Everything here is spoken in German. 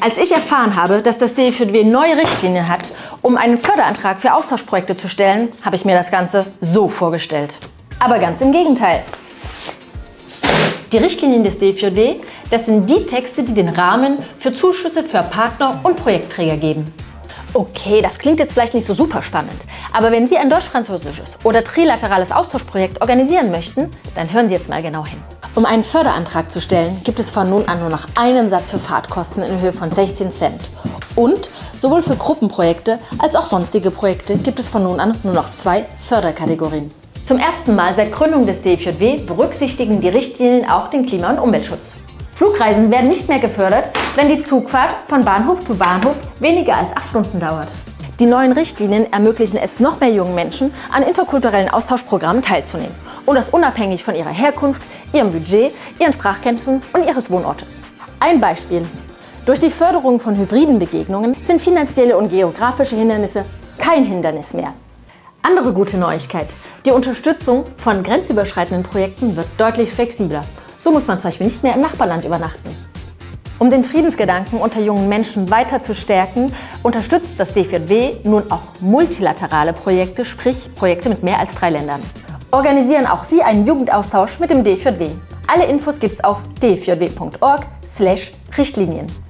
Als ich erfahren habe, dass das DFJW neue Richtlinien hat, um einen Förderantrag für Austauschprojekte zu stellen, habe ich mir das Ganze so vorgestellt. Aber ganz im Gegenteil. Die Richtlinien des DFJW, das sind die Texte, die den Rahmen für Zuschüsse für Partner und Projektträger geben. Okay, das klingt jetzt vielleicht nicht so super spannend, aber wenn Sie ein deutsch-französisches oder trilaterales Austauschprojekt organisieren möchten, dann hören Sie jetzt mal genau hin. Um einen Förderantrag zu stellen, gibt es von nun an nur noch einen Satz für Fahrtkosten in Höhe von 16 Cent. Und sowohl für Gruppenprojekte als auch sonstige Projekte gibt es von nun an nur noch 2 Förderkategorien. Zum ersten Mal seit Gründung des DFJW berücksichtigen die Richtlinien auch den Klima- und Umweltschutz. Flugreisen werden nicht mehr gefördert, wenn die Zugfahrt von Bahnhof zu Bahnhof weniger als 8 Stunden dauert. Die neuen Richtlinien ermöglichen es noch mehr jungen Menschen, an interkulturellen Austauschprogrammen teilzunehmen. Und das unabhängig von ihrer Herkunft, ihrem Budget, ihren Sprachkenntnissen und ihres Wohnortes. Ein Beispiel. Durch die Förderung von hybriden Begegnungen sind finanzielle und geografische Hindernisse kein Hindernis mehr. Andere gute Neuigkeit. Die Unterstützung von grenzüberschreitenden Projekten wird deutlich flexibler. So muss man zum Beispiel nicht mehr im Nachbarland übernachten. Um den Friedensgedanken unter jungen Menschen weiter zu stärken, unterstützt das DFJW nun auch multilaterale Projekte, sprich Projekte mit mehr als 3 Ländern. Organisieren auch Sie einen Jugendaustausch mit dem DFJW. Alle Infos gibt's auf dfjw.org/Richtlinien.